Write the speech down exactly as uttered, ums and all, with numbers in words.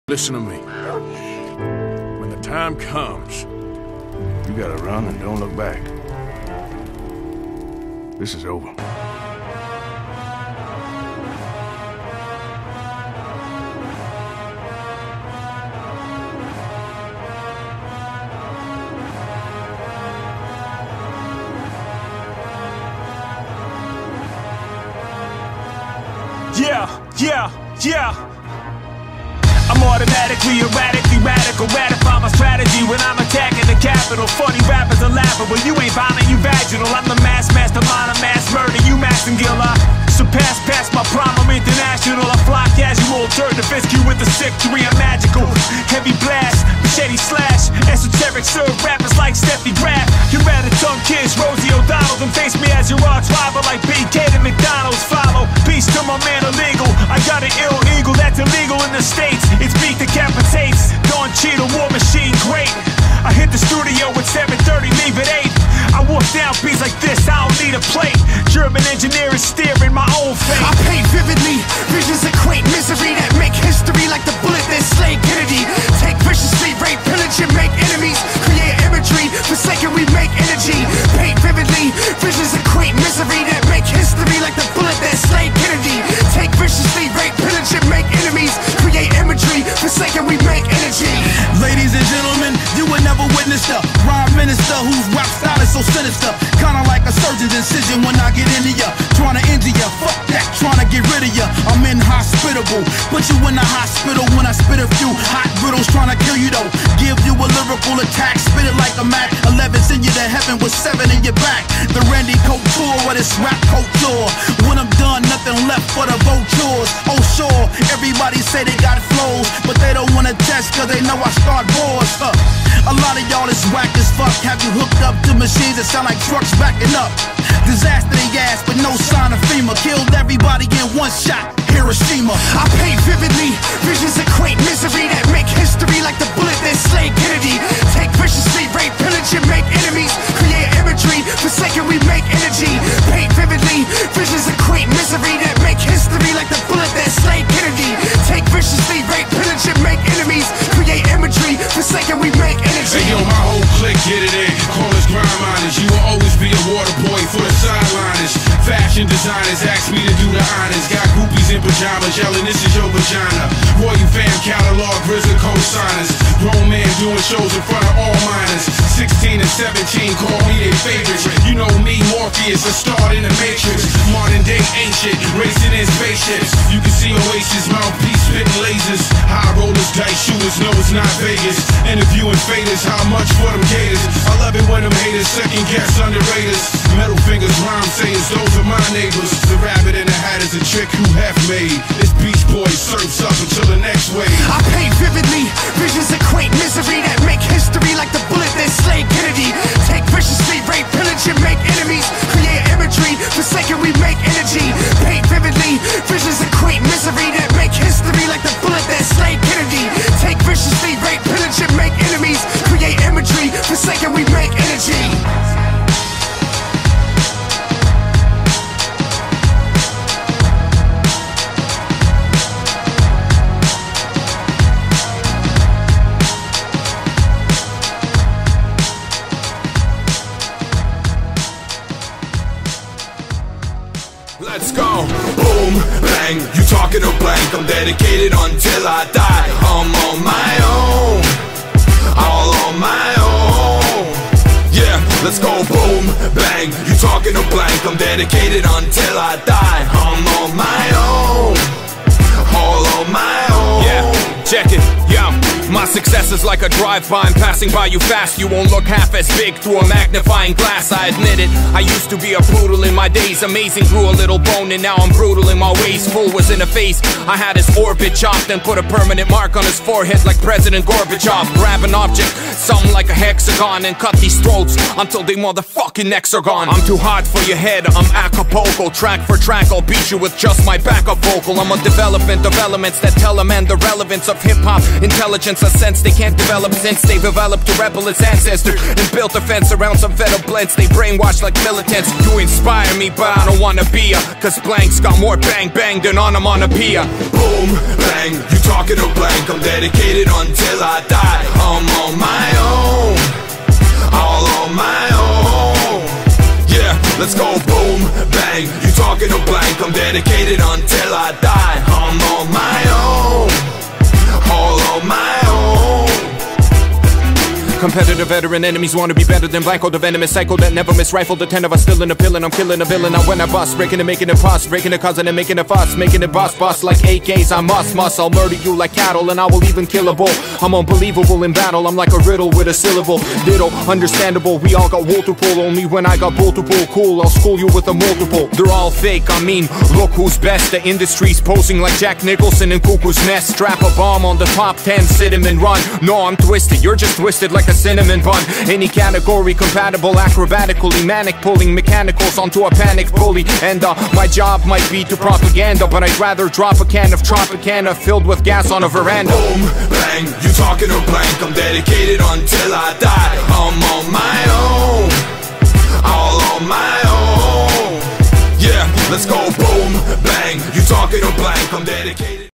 Listen to me. When the time comes, you gotta run and don't look back. This is over. Yeah, yeah, yeah. I'm automatically erratically radical, ratify my strategy when I'm attacking the capital. Funny rappers are laughing, but you ain't violent, you vaginal. I'm the mass mastermind of mass murder, you Massengill. I surpass past my prime, I'm international. I fly casual, turn the rescue with the sick degree, I'm magical. Heavy blast, machete slash, esoteric serve rappers like Steffi Graf. You rather tongue kiss Rosie O'Donnell than face me as your arch rival like B K to McDonald's. Follow, peace to my man illegal. I got an ill eagle that's illegal in the States. It's beat decapitates, Don Cheetah, war machine, great. I hit the studio at seven thirty, leave at eight. I walk down beats like this, I don't need a plate. German engineering steering my own fate. I paint vividly, visions of quaint misery that make history like the bullet that slayed Kennedy. Take viciously, rape, pillage, and make enemies. Create imagery, forsaken we make energy. Paint vividly, visions of quaint misery that make history like the bullet that slayed Kennedy. Take viciously, rape, pillage, and make enemies. Create imagery, forsaken we make energy. Ladies and gentlemen, you will never witness the rhyme minister whose rap style is so sinister. Kinda like a surgeon's incision when I get into ya, trying to injure ya. Fuck that, trying to get rid of ya. I'm inhospitable, put you in the hospital when I spit a few hot riddles trying to kill you though. Give you a lyrical attack, spit it like a Mac eleven, send you to heaven with seven in your back. The Randy Couture of this rap culture. When I'm done, nothing left for the vultures. Oh sure, everybody say they got flows, but they don't wanna test cause they know I start wars. uh, A lot of y'all is whack as fuck. Have you hooked up to machines that sound like trucks backing up? Disaster they ass, but no sign of FEMA. Killed everybody in one shot, Hiroshima. I paint vividly, visions of quaint misery that make history like the bullet that slayed Kennedy. Take viciously, rape, pillage, and make enemies. Create imagery, forsaken we make energy. Paint vividly, visions of quaint misery that make history like the bullet that slayed Kennedy. Take viciously, rape, pillage, and make enemies. Create imagery, forsaken we make energy. Hey yo, my whole clique get it in. Call us grind miners. You will always be a water boy for the sideliners. Fashion designers ask me to do the honors. Got groupies in pajamas yelling, this is your vagina. Royal fam catalog, RZA co-signers. Grown man doing shows in front of all minors. Sixteen and seventeen call me their favorites. You know me, Morpheus, a star in the Matrix. Modern day ancient, racing in spaceships. You can see Oasis, mouthpiece spitting lasers. High rollers, dice shooters, no it's not Vegas. Interviewing faders, how much for them gators? I love it when them haters second guess underraters. Metal fingers, rhyme sayers, those are my neighbors. The rabbit in the hat is a trick who half made. This Beach Boys surfs up until the next wave. I paint vividly, visions of quaint misery that make history like the bullet that slayed Kennedy. Take viciously, rape, pillage, and make enemies. Create imagery, forsaken we make energy. Paint vividly, visions of quaint misery that make history like the bullet that slayed Kennedy. Take viciously, rape, pillage, and make enemies. Create imagery, forsaken we make energy. Let's go. Boom, bang, you talking to blank. I'm dedicated until I die. I'm on my own, all on my own. Yeah, let's go. Boom, bang, you talking to blank. I'm dedicated until I die. I'm on my own, all on my own. Yeah, check it, yo. My success is like a drive-by, I'm passing by you fast. You won't look half as big through a magnifying glass, I admit it. I used to be a brutal in my days. Amazing, grew a little bone and now I'm brutal in my ways. Fool was in the face, I had his orbit chopped and put a permanent mark on his forehead like President Gorbachev. Grab an object, something like a hexagon, and cut these throats until they motherfucking necks are gone. I'm too hot for your head, I'm Acapulco. Track for track, I'll beat you with just my backup vocal. I'm a development of elements that tell a man the relevance of hip-hop, intelligence elements, a sense they can't develop since they've developed to rebel its ancestors and built a fence around some fed up blends. They brainwash like militants. You inspire me, but I don't wanna be ya, cause blanks got more bang bang than onomatopoeia. Boom, bang, you talking to blank. I'm dedicated until I die. I'm on my own, all on my own. Yeah, let's go. Boom, bang, you talking to blank. I'm dedicated until I die. I'm on my own, all on my own. Competitive veteran enemies wanna be better than Blanco, the venomous cycle that never miss rifle. The ten of us still in a pill and I'm killing a villain. I when I bust, breaking and making it pus, breaking it cousin and making it fuss, making it boss, boss like A Ks. I must, must, I'll murder you like cattle and I will even kill a bull. I'm unbelievable in battle, I'm like a riddle with a syllable. Ditto, understandable, we all got multiple, only when I got multiple. Cool, I'll school you with a multiple. They're all fake, I mean, look who's best. The industry's posing like Jack Nicholson in Cuckoo's Nest. Strap a bomb on the top ten, sit him and run. No, I'm twisted, you're just twisted like a cinnamon bun. Any category compatible, acrobatically manic, pulling mechanicals onto a panic bully. And uh, my job might be to propaganda, but I'd rather drop a can of Tropicana filled with gas on a veranda. Boom, bang, you talking to blank. I'm dedicated until I die. I'm on my own, all on my own. Yeah, let's go. Boom, bang, you talking to blank. I'm dedicated.